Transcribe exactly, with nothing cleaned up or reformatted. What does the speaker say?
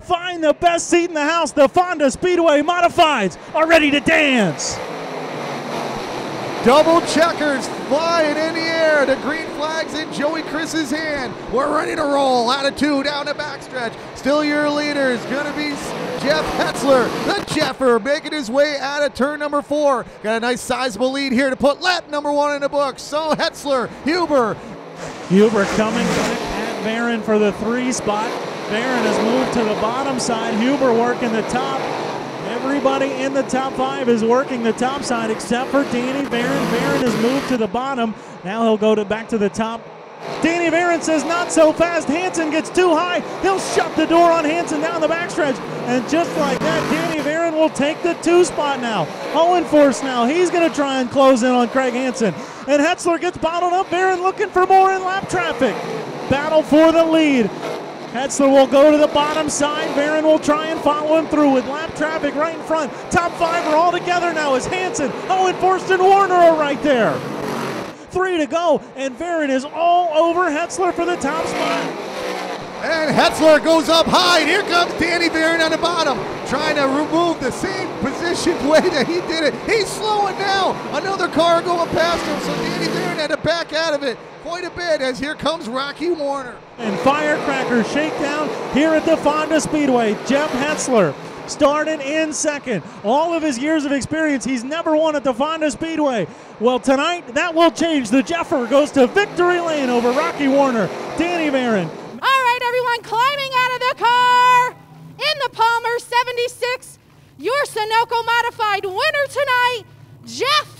find the best seat in the house. The Fonda Speedway Modifieds are ready to dance. Double checkers flying in the air. The green flag's in Joey Chris's hand. We're ready to roll. Out of two down the backstretch. Still your leaders. Gonna be Jeff Hetzler, the Jeffer, making his way out of turn number four. Got a nice sizable lead here to put lap number one in the books. So Hetzler, Huber. Huber coming back at Barron for the three spot. Barron has moved to the bottom side. Huber working the top. Everybody in the top five is working the top side except for Danny Barron. Barron has moved to the bottom. Now he'll go to back to the top. Danny Barron says not so fast. Hansen gets too high. He'll shut the door on Hansen down the backstretch. And just like that, Danny Barron will take the two spot now. Owen Force now. He's going to try and close in on Craig Hansen. And Hetzler gets bottled up. Barron looking for more in lap traffic. Battle for the lead. Hetzler will go to the bottom side. Barron will try and follow him through with lap traffic right in front. Top five are all together now as Hansen, Owen Forst, and Warner are right there. Three to go, and Barron is all over Hetzler for the top spot. And Hetzler goes up high. And here comes Danny Barron on the bottom, trying to remove the same position way that he did it. He's slowing down. Another car going past him, so Danny Barron had to back out of it quite a bit as here comes Rocky Warner. And firecracker shakedown here at the Fonda Speedway. Jeff Hetzler started in second. All of his years of experience, he's never won at the Fonda Speedway. Well, tonight, that will change. The Jeffer goes to victory lane over Rocky Warner. Danny Barron. All right, everyone, climbing out of the car in the Palmer seventy-six, your Sunoco Modified winner tonight, Jeff